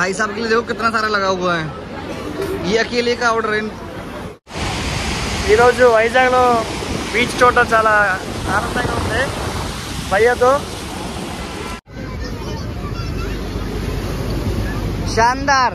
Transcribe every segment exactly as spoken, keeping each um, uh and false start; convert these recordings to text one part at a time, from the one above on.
भाई साहब के लिए देखो कितना सारा लगा हुआ है, ये अकेले का ऑर्डर है। ఈరోజు వైజాగ్లో బీచ్ చూడటం చాలా ఆనందంగా ఉంది భయ్యతో। शानदार।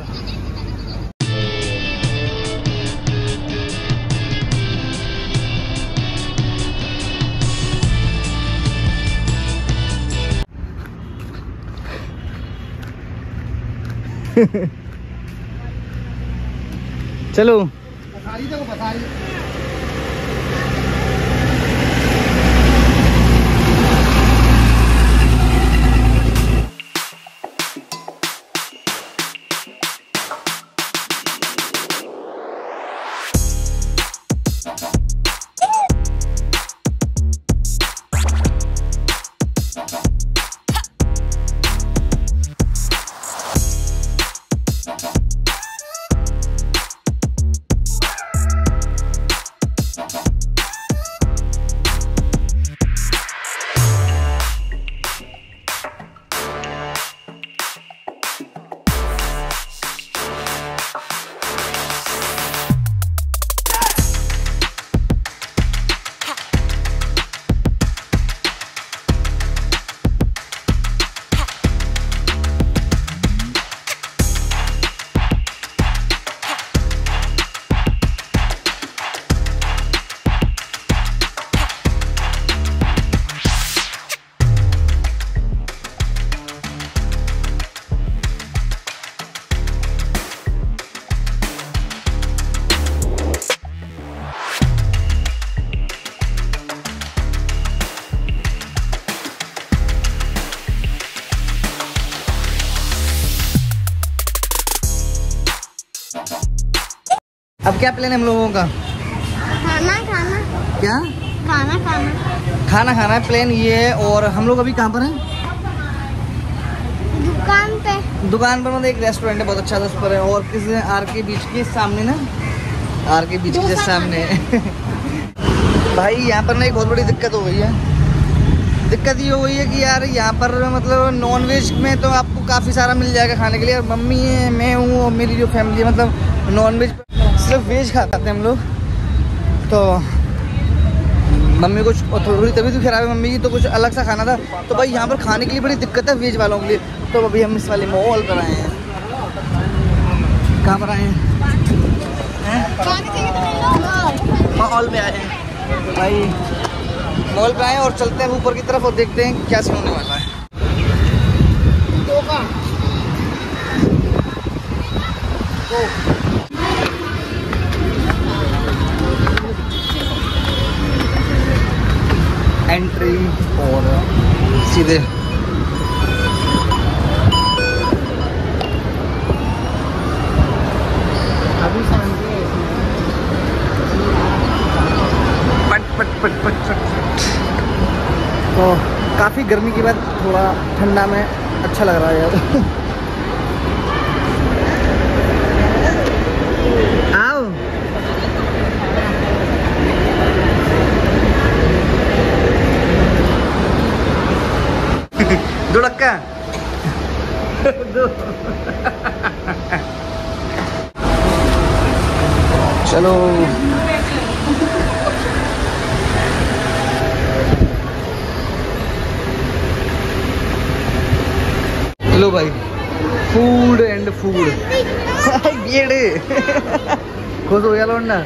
चलो अब क्या प्लान है हम लोगों का? खाना खाना। क्या? खाना खाना। खाना खाना है प्लान ये है। और हम लोग अभी कहाँ पर हैं? दुकान पे। दुकान पर मतलब एक रेस्टोरेंट है बहुत अच्छा, उस पर है। और किसी आर के बीच के सामने ना, आर के बीच के सामने भाई यहाँ पर ना एक बहुत बड़ी दिक्कत हो गई है। दिक्कत ये हो गई है कि यार यहाँ पर मतलब नॉन वेज में तो आपको काफ़ी सारा मिल जाएगा खाने के लिए। और मम्मी है, मैं हूँ और मेरी जो फैमिली है मतलब नॉन वेज सिर्फ वेज खाते हैं हम लोग। तो मम्मी कुछ थोड़ी तबीयत भी खराब है मम्मी की, तो कुछ अलग सा खाना था। तो भाई यहाँ पर खाने के लिए बड़ी दिक्कत है वेज वालों के लिए। तो अभी हम इस वाले मॉल पर आए हैं। कहाँ पर आए हैं? मॉल में आए हैं भाई, मॉल पे आए हैं और चलते हैं ऊपर की तरफ और देखते हैं क्या सीन होने वाला है। एंट्री और सीधे अभी पट पट पट पट पट। तो काफ़ी गर्मी के बाद थोड़ा ठंडा में अच्छा लग रहा है यार। आओ दो लक्का दो। चलो लो भाई, फूड एंड फूड खुश हो गया लौंडा।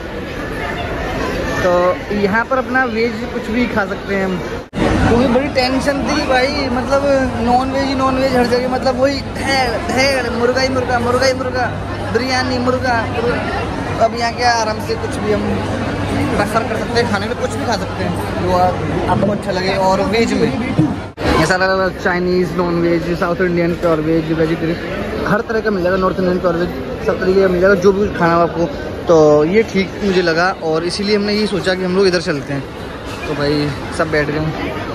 तो यहाँ पर अपना वेज कुछ भी खा सकते हैं हम, क्योंकि बड़ी टेंशन थी भाई। मतलब नॉन वेज ही नॉन वेज हर जगह, मतलब वही ढेर ढेर मुर्गा ही मुर्गा, मुर्गा ही मुर्गा, बिरयानी मुर्गा, मुर्गा। अब यहाँ क्या आराम से कुछ भी हम प्रेफर कर सकते हैं खाने में, कुछ भी खा सकते हैं जो आपको अच्छा लगे। और वेज में ये सारा Chinese, non veg, South Indian, pure veg, vegetarian, हर तरह का मिल जाएगा। नॉर्थ इंडियन प्योर वेज सब तरीके का मिल जाएगा, जो भी खाना हो आपको। तो ये ठीक मुझे लगा और इसीलिए हमने ये सोचा कि हम लोग इधर चलते हैं। तो भाई सब बैठ गए,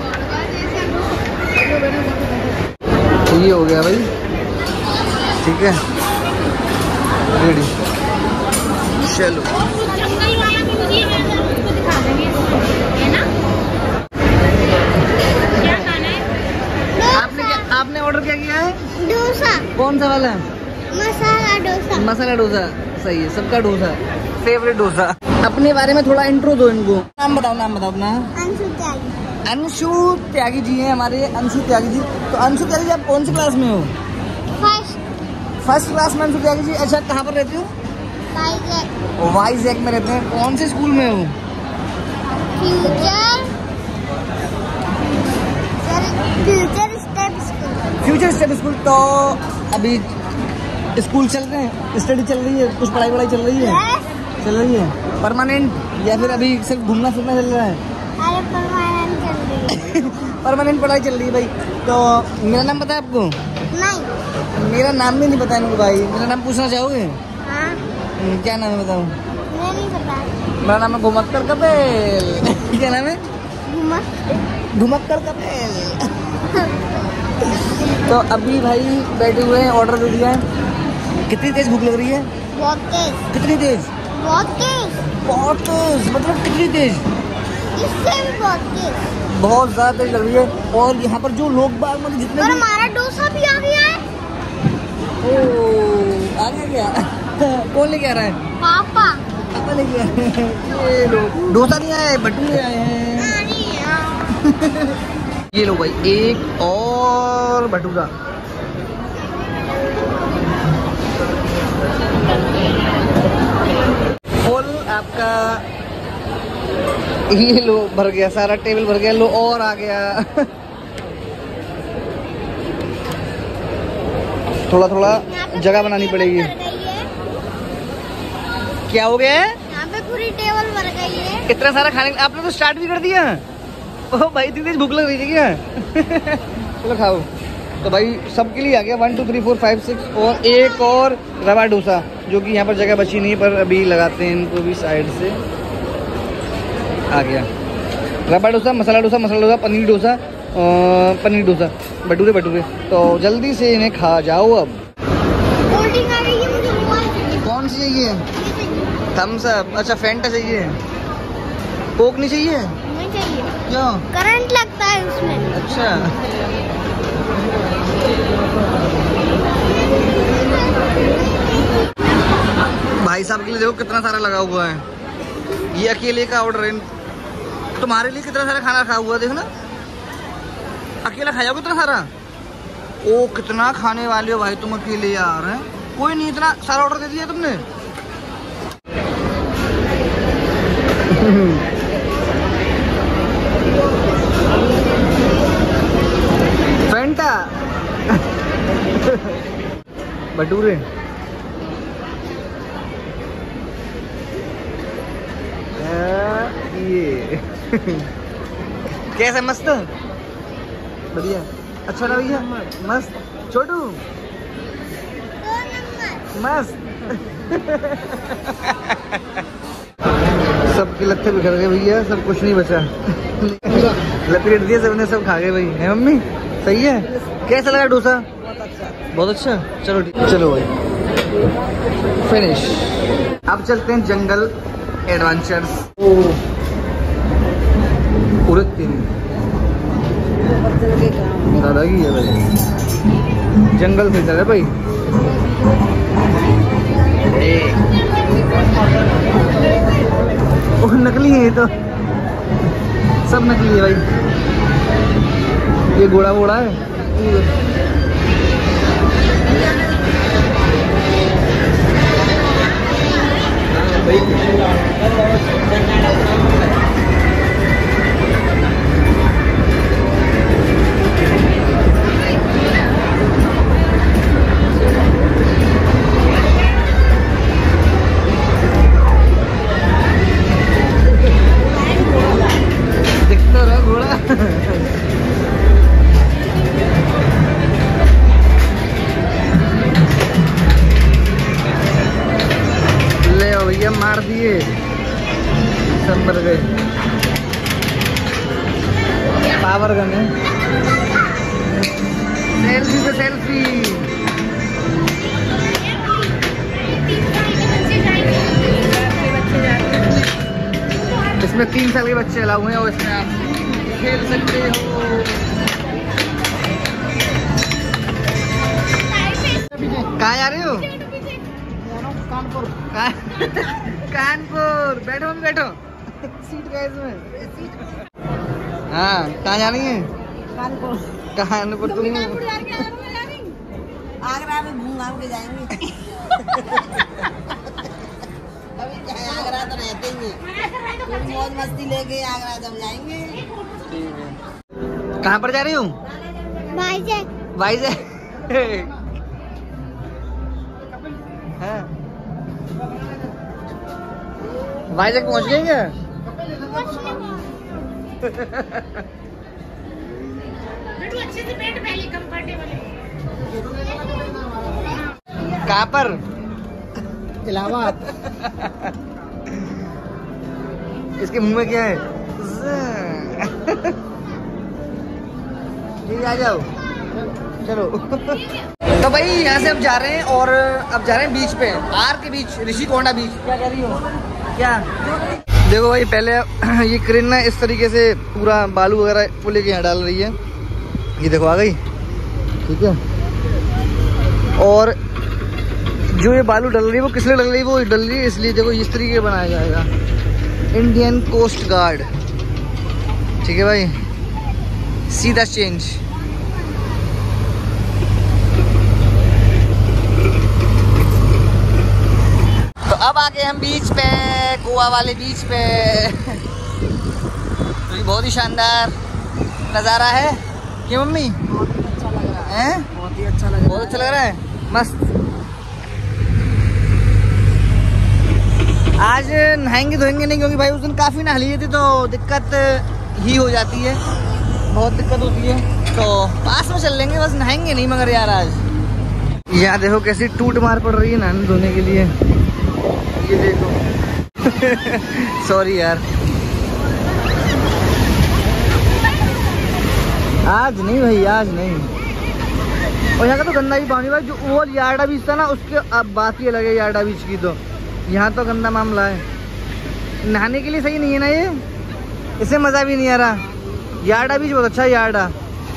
तो ये हो गया भाई, ठीक है, रेडी। चलो आपने क्या आपने ऑर्डर क्या किया है? डोसा। कौन सा वाला है? मसाला डोसा। मसाला डोसा सही है, सबका डोसा फेवरेट डोसा। अपने बारे में थोड़ा इंट्रो दो इनको। नाम बताओ, नाम बताओ अपना। अंशु त्यागी। अंशु त्यागी जी हैं हमारे, अंशु त्यागी जी। तो अंशु त्यागी जी आप कौन सी क्लास में हो? फर्स्ट। फर्स्ट क्लास में अंशु त्यागी जी। अच्छा कहाँ पर रहते हो? वाइजैक। वाइजैक में रहते हैं। कौन से स्कूल में हो? Future future step school. Future step school. तो अभी स्कूल चल रहे हैं, स्टडी चल रही है, कुछ पढ़ाई वढ़ाई चल रही है? Yes. चल रही है परमानेंट या फिर अभी सिर्फ घूमना फिरना चल रहा है? अरे परमानेंट चल रही है। परमानेंट पढ़ाई चल रही है भाई। तो मेरा नाम पता है आपको? नहीं। मेरा नाम भी नहीं पता इनको भाई। मेरा नाम पूछना चाहोगे? हाँ। हम्म, क्या नाम है बताओ? मैं नहीं पता। मेरा नाम है घुमक्कर कपेल। क्या नाम है? घुमक। घुमक्कर कपेल। तो अभी भाई बैठे हुए हैं, ऑर्डर दे दिया है। कितनी तेज भूख लग रही है? बहुत तेज। कितनी तेज? बहुत तेज। बहुत तेज मतलब कितनी तेज? इससे भी बहुत तेज। बहुत ज्यादा तेज लग रही है। और यहाँ पर जो लोग बाग मतलब जितने और भी... हमारा डोसा भी आ गया है। ओ आ गया क्या? कौन लेके आ रहा है? पापा। पापा लेके आए हैं। ये लो डोसा नहीं आया है, भटूरे आए हैं। हाँ, नहीं है। ये लो भाई एक और भटूरा। फुल आपका। ये लो भर गया, सारा टेबल भर गया। लो और आ गया। थोड़ा थोड़ा जगह बनानी पड़ेगी। भर गई है। क्या हो गया है? यहाँ पे पूरी टेबल भर गई है। इतना सारा खाने। आपने तो स्टार्ट भी कर दिया। ओह भाई इतनी तेज भूख लग रही थी क्या? चलो खाओ। तो भाई सबके लिए आ गया one two three four five six और एक और रवा डोसा, जो कि यहाँ पर जगह बची नहीं है पर अभी लगाते हैं इनको भी साइड से। आ गया रवा डोसा, मसाला डोसा, मसाला डोसा, पनीर डोसा, पनीर डोसा, भटूरे भटूरे। तो जल्दी से इन्हें खा जाओ। अब कोल्ड ड्रिंक आ गई है, मुझे वो चाहिए। कौन सी चाहिए? ये चाहिए। Thums Up. अच्छा फैंटा चाहिए, कोक नहीं चाहिए? नहीं चाहिए। क्यों? करंट लगता है उसमें। अच्छा भाई साहब के लिए देखो कितना सारा लगा हुआ है। ये अकेले का ऑर्डर है। तुम्हारे लिए कितना सारा खाना खा हुआ देखो ना। अकेला खा जाओगे इतना सारा? ओ कितना खाने वाले हो भाई तुम अकेले यार। हैं कोई नहीं, इतना सारा ऑर्डर दे दिया तुमने। फैंटा। भटूरे। ये कैसा? मस्त बढ़िया। अच्छा ना भैया? मस्त। छोटू मस्त। सबके लत्थे बिखर गए भैया, सब कुछ नहीं बचा। लपेट दिए सबने, सब खा गए भाई। है मम्मी? सही है। कैसा लगा डोसा? बहुत अच्छा। चलो ठीक, चलो भाई फिनिश। अब चलते हैं जंगल एडवेंचर्स। पूरे तीन दादा की है भाई, जंगल से चल है भाई। ओ नकली है ये तो, सब नकली है भाई। ये घोड़ा वोड़ा है। दिखता रहा घोड़ा। ले भैया मार दिए, सब मर गए। पावर गन है। सेल्फी पे सेल्फी। इसमें तीन साल के बच्चे अलाउ हुए हैं और इसमें आप खेल सकते हो। कहाँ जा रही हो? कानपुर। कानपुर। बैठो मम्मी बैठो, सीट का इसमें। हाँ कहाँ जानी है? कानपुर। कानपुर तुम आगरा में घूम घाम के जाएंगे। अभी क्या है, आगरा तो रहते ही हैं। थोड़ी मौज मस्ती लेके आगरा जब जाएंगे। कहाँ पर जा रही हूँ? वाइजैक। वाइजैक। हाँ। वाइजैक पहुँच गए क्या? अच्छे से बैठ पहले कंफर्टेबल है। कहाँ पर? इलाहाबाद। इसके मुंह में क्या है? ये आ जाओ चलो। तो भाई यहाँ से अब जा रहे हैं और अब जा रहे हैं बीच पे, आर के बीच, ऋषिकोंडा बीच। क्या कह रही हो? क्या देखो भाई, पहले ये क्रेन ना इस तरीके से पूरा बालू वगैरह को लेके यहाँ डाल रही है। ये देखो आ गई, ठीक है। और जो ये बालू डल रही है वो किस लिए डल रही है? वो डल रही है इसलिए, देखो इस तरीके बनाया जाएगा, इंडियन कोस्ट गार्ड, ठीक है भाई। सीधा चेंज। तो अब आ गए हम बीच पे, गोवा वाले बीच पे। तो ये बहुत ही शानदार नज़ारा है। क्यों मम्मी? बहुत ही अच्छा लग रहा है। हैं? बहुत ही अच्छा लग बहुत अच्छा लग रहा है, मस्त। आज नहाएंगे धोएंगे नहीं, क्योंकि भाई उस दिन काफ़ी नहा लिए थे तो दिक्कत ही हो जाती है, बहुत दिक्कत होती है। तो पास में चल लेंगे, बस नहाएंगे नहीं मगर यार आज। यहाँ देखो कैसी टूट मार पड़ रही है नहाने धोने के लिए, ये देखो। सॉरी यार, आज नहीं भाई, आज नहीं। और यहाँ का तो गंदा भी पानी भाई, जो वो यार्डा बीच था ना उसके अब बात ही अलग है यार्डा बीच की। तो यहाँ तो गंदा मामला है, नहाने के लिए सही नहीं है ना ये, इससे मज़ा भी नहीं आ रहा। यार्डा बीच बहुत अच्छा है, यार्डा।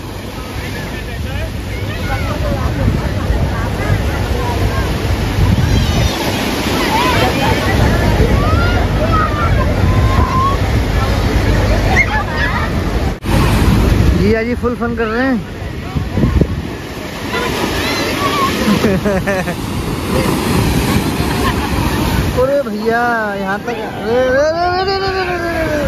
जी आज फुल फन कर रहे हैं। अरे भैया यहाँ तक, रे रे रे रे रे रे रे रे।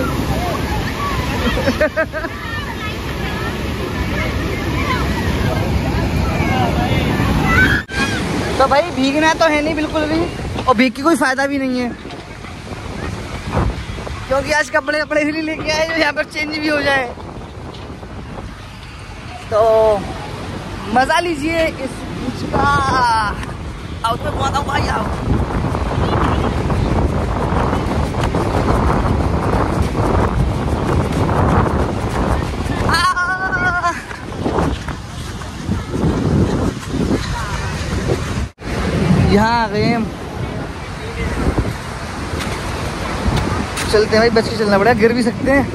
तो भाई भीगना तो है नहीं बिल्कुल भी, और भीग के कोई फायदा भी नहीं है, क्योंकि आज कपड़े कपड़े भी लेके आए जो यहाँ पर चेंज भी हो जाए। तो मजा लीजिए इस बीच का। आओ तो घुमाता हूँ भाई, आओ। यहाँ आ गए हम, चलते हैं भाई, बच के चलना पड़ेगा, गिर भी सकते हैं।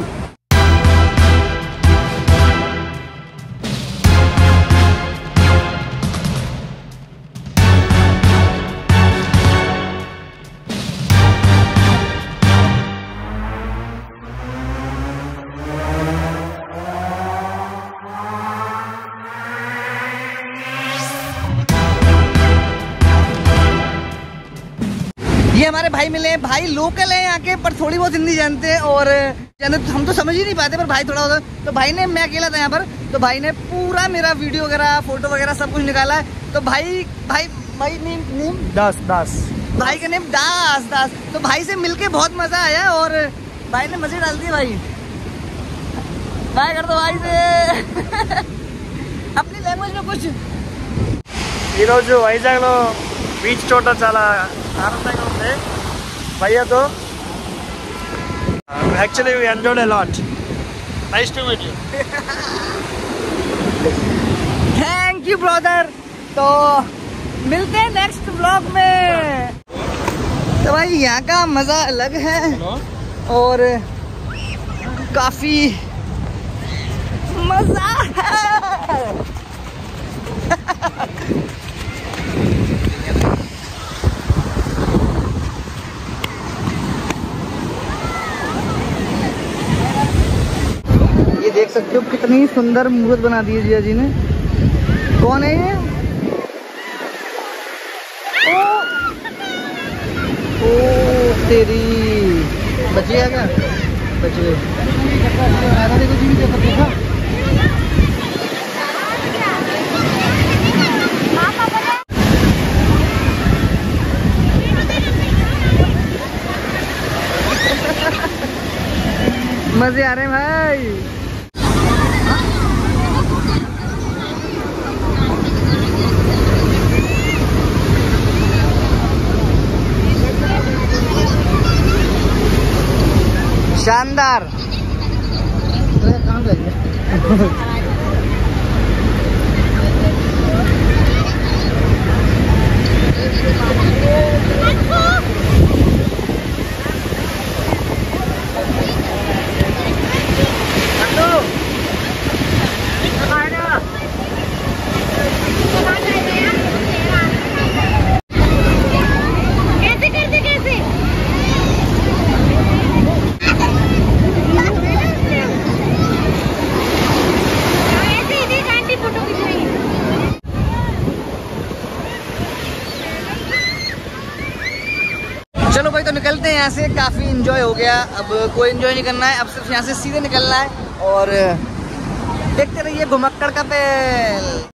ये हमारे भाई मिले हैं, भाई लोकल हैं यहाँ के, पर थोड़ी बहुत हिंदी जानते हैं, और हम तो समझ ही नहीं पाते, पर भाई थोड़ा होता। तो भाई ने, मैं अकेला था यहाँ पर, तो भाई ने पूरा मेरा वीडियो वगैरह, फोटो वगैरह सब कुछ निकाला है। तो भाई भाई भाई नेम नेम दास दास भाई का नेम दास दास। तो भाई से मिलके बहुत मजा आया, और भाई ने मजे डाल दिए। भाई बाय कर दो भाई से। अपनी लैंग्वेज में कुछ। ఈరోజు వైజాగ్లో బీచ్ చోట చాలా ఆనందంగా ఉంది భయ్యాతో. Actually we enjoyed a lot. Nice to meet you. Thank you brother. तो मिलते हैं नेक्स्ट ब्लॉग में। तो भाई यहाँ का मज़ा अलग है और काफ़ी मज़ा है। सकते हो कितनी सुंदर मूर्त बना दी है जिया जी ने। कौन है ये? ओ, ओ तेरी बचिएगा क्या? बचिए मजे आ रहे हैं भाई। शानदार। कैसे कैसे कैसे ऐसे ही देख आंटी फोटो खिंचवाएंगे। चलो भाई तो निकलते हैं यहाँ से। काफी इंजॉय हो गया, अब कोई इंजॉय नहीं करना है, अब सिर्फ यहाँ से सीधे निकलना है और देखते रहिए घुमक्कड़ का पेल।